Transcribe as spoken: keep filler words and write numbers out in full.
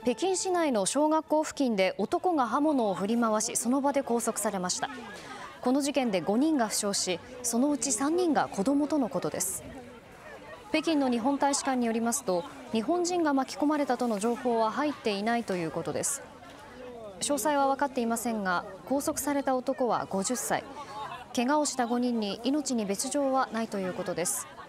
北京市内の小学校付近で男が刃物を振り回し、その場で拘束されました。この事件でごにんが負傷し、そのうちさんにんが子供とのことです。北京の日本大使館によりますと、日本人が巻き込まれたとの情報は入っていないということです。詳細は分かっていませんが、拘束された男はごじゅっさい、怪我をしたごにんに命に別状はないということです。